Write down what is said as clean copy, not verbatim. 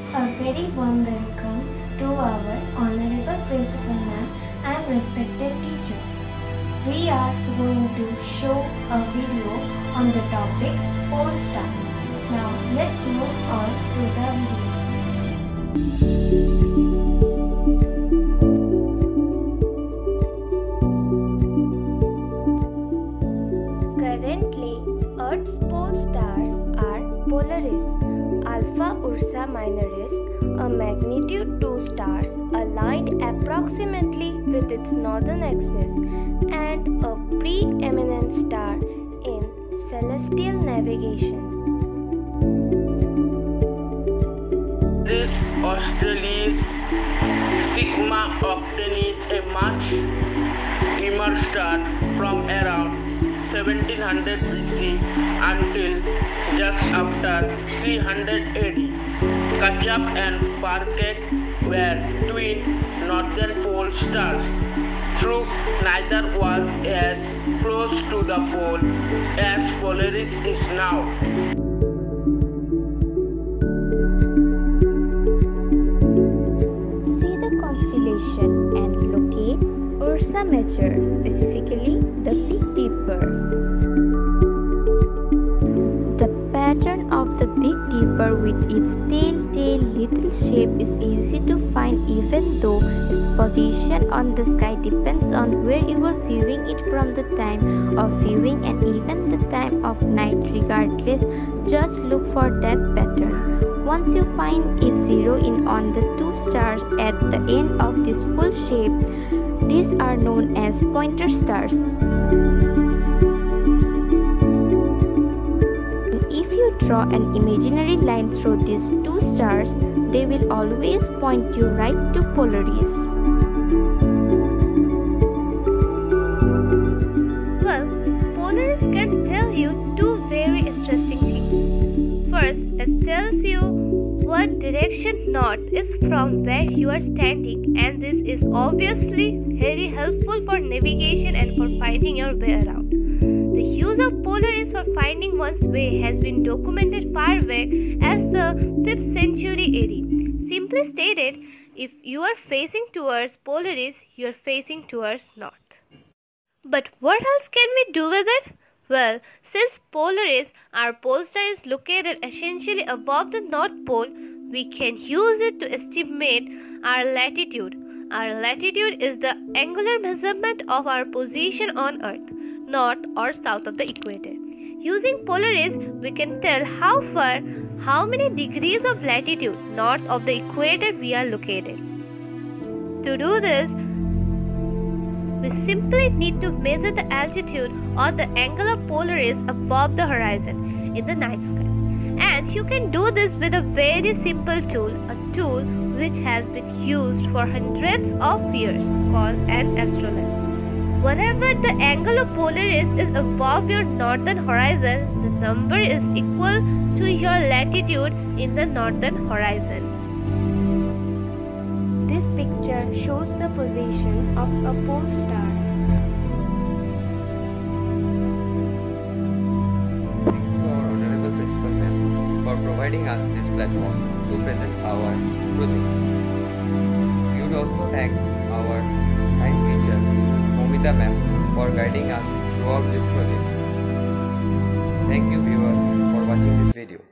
A very warm welcome to our Honorable Principal Ma'am and respected teachers. We are going to show a video on the topic Pole Star. Now let's move on to the video. Currently, Earth's pole stars are Polaris, Alpha Ursa Minoris, a magnitude 2 stars aligned approximately with its northern axis, and a preeminent star in celestial navigation. This Australis Sigma Octanis, a much dimmer star from around 1700 BC until just after 300 AD. Kachap and Parket were twin northern pole stars, though neither was as close to the pole as Polaris is now. See the constellation and locate Ursa Major, specifically the Big Dipper. The pattern of the Big Dipper with its telltale little shape is easy to find, even though its position on the sky depends on where you are viewing it from the time of viewing and even the time of night. Regardless, just look for that pattern. Once you find it, zero in on the two stars at the end of this full shape. These are known as pointer stars. If you draw an imaginary line through these two stars, they will always point you right to Polaris. Well, Polaris can tell you two very interesting things. First, it tells you what direction north is from where you are standing, and this is obviously very helpful for navigation and for finding your way around. The use of Polaris for finding one's way has been documented far back as the 5th century AD. Simply stated, if you are facing towards Polaris, you are facing towards north. But what else can we do with it? Well, since Polaris, our pole star, is located essentially above the North Pole, we can use it to estimate our latitude. Our latitude is the angular measurement of our position on Earth, north or south of the equator. Using Polaris, we can tell how far, how many degrees of latitude north of the equator we are located. To do this, we simply need to measure the altitude or the angle of Polaris above the horizon in the night sky. And you can do this with a very simple tool, a tool which has been used for hundreds of years, called an astrolabe. Whenever the angle of Polaris is above your northern horizon, the number is equal to your latitude in the northern horizon. This picture shows the position of a pole star. Thanks to our Honorable Principal Ma'am for providing us this platform to present our project. We would also thank our science teacher, Momita Ma'am, for guiding us throughout this project. Thank you viewers for watching this video.